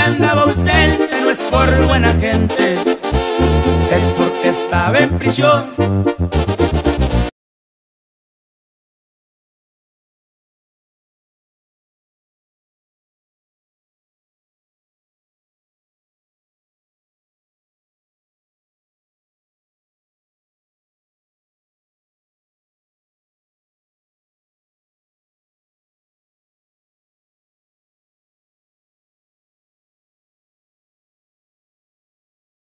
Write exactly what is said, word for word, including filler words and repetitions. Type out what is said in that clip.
andaba ausente no es por buena gente, es porque estaba en prisión.